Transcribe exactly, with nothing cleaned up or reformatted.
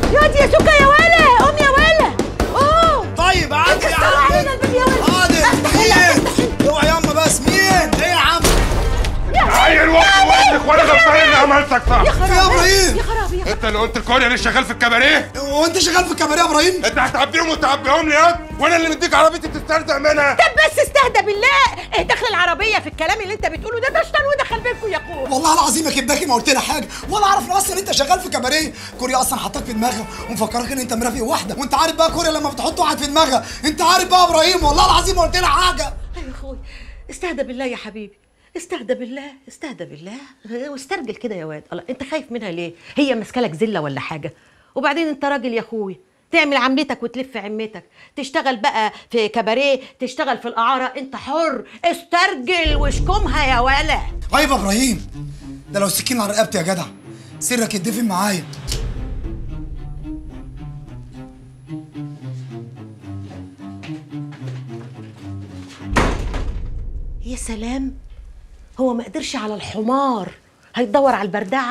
يا دي يا سكه يا ولا، قوم يا ولا قوم. طيب عادي يا عم. علينا الباب يا ولا. حاضر. مين؟ اوعى ياما بس. مين؟ ايه يا عم؟ عيل وقت وقتك وانا غلطان اني عملتك صح. يا خرابي يا ابراهيم. يا خرابي يا انت اللي قلت الكوريا اللي شغال في الكباريه. وانت شغال في الكباريه يا ابراهيم؟ انت هتعبيهم وتعبيهم لي ياض، وانا اللي مديك عربيتي تسترزق منها. طب بس استهدى بالله، ايه دخل العربيه في الكلام اللي انت بتقوله ده؟ ده شيطان ودخل بينكم يا اخويا. والله العظيم يا كبداكي ما قلت لها حاجه، ولا اعرف اصلا انت شغال في كباريه. كوريا اصلا حطاك في دماغها ومفكرك ان انت مرافق واحده، وانت عارف بقى كوريا لما بتحط واحد في دماغها، انت عارف بقى يا ابراهيم والله العظيم ما قلت لها حاجه. ايوه يا اخويا، استهدى بالله يا حبيبي، استهدى بالله، استهدى بالله واسترجل كده يا واد. الله، انت خايف منها ليه؟ هي ماسكه لك زله ولا حاجه؟ وبعدين انت راجل يا اخويا، تعمل عملتك وتلف عمتك، تشتغل بقى في كباريه، تشتغل في الاعاره، انت حر. استرجل واشكمها يا ولا. عيب يا ابراهيم، ده لو سكين على رقبتي يا جدع سرك يتدفن معايا. يا سلام، هو ما قدرش على الحمار، هيدور على البردعه.